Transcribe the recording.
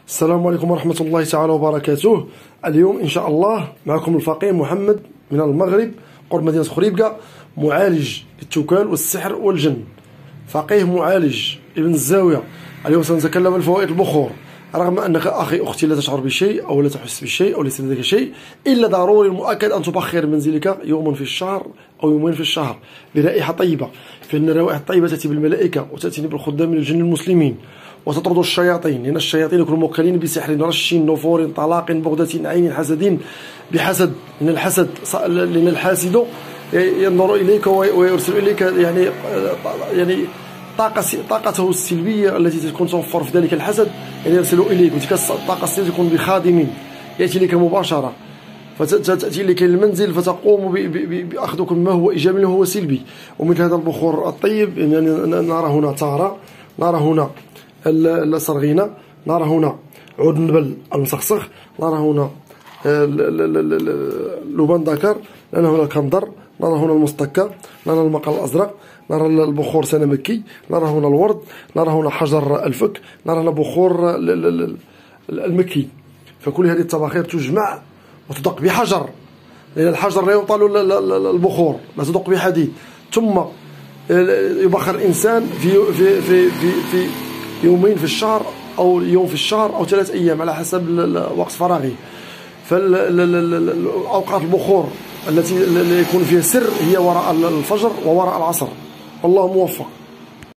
السلام عليكم ورحمة الله تعالى وبركاته. اليوم إن شاء الله معكم الفقيه محمد من المغرب قرب مدينة خريبكة، معالج للتوكال والسحر والجن، فقيه معالج ابن الزاوية. اليوم سنتكلم عن فوائد البخور. رغم أنك أخي أختي لا تشعر بشيء أو لا تحس بشيء أو ليس لديك شيء، إلا ضروري مؤكد أن تبخر منزلك يوما في الشهر أو يومين في الشهر برائحة طيبة، فإن الروائح الطيبة تأتي بالملائكة وتأتي بالخدام من الجن المسلمين وتطرد الشياطين، لأن الشياطين يكونوا موكلين بسحر، رش، نفور، طلاق، بغدة، عين، حسد، بحسد، لأن الحاسد ينظر إليك ويرسل إليك يعني طاقته السلبية التي تكون توفر في ذلك الحسد، يعني يرسل إليك، وتلك الطاقة السلبية تكون بخادم يأتي لك مباشرة، فتأتي لك المنزل فتقوم بأخذك ما هو إيجابي وهو سلبي. ومثل هذا البخور الطيب يعني نرى هنا تارة، نرى هنا الصرغينة، نرى هنا عود النبل المسخسخ، نرى هنا لبان ذكر، نرى هنا الكندر، نرى هنا المستكة، نرى المقل الأزرق، نرى البخور سنمكي، نرى هنا الورد، نرى هنا حجر الفك، نرى هنا بخور المكي. فكل هذه التباخير تجمع وتدق بحجر، لأن الحجر لا يبطل البخور، لا تدق بحديد. ثم يبخر الإنسان في يومين في الشهر أو يوم في الشهر أو 3 أيام على حسب وقت فراغه. فأوقات البخور التي يكون فيها سر هي وراء الفجر ووراء العصر. والله موفق.